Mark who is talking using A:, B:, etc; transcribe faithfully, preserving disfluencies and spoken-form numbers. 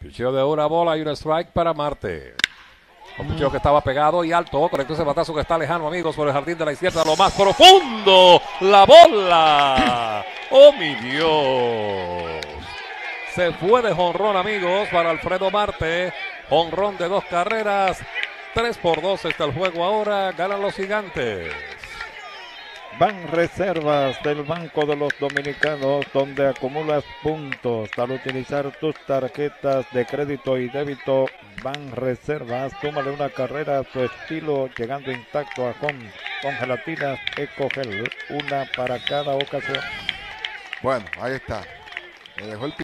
A: Picheo de una bola y un strike para Marte. Un picheo que estaba pegado y alto. Conectó ese batazo que está lejano, amigos, por el jardín de la izquierda, lo más profundo. La bola. ¡Oh, mi Dios! Se fue de jonrón, amigos, para Alfredo Marte. Jonrón de dos carreras. tres por dos está el juego ahora. Ganan los Gigantes.
B: Banreservas del Banco de los Dominicanos, donde acumulas puntos al utilizar tus tarjetas de crédito y débito. Banreservas, tómale una carrera a tu estilo, llegando intacto a home con gelatinas Ecogel, una para cada ocasión.
C: Bueno, ahí está. Me dejó el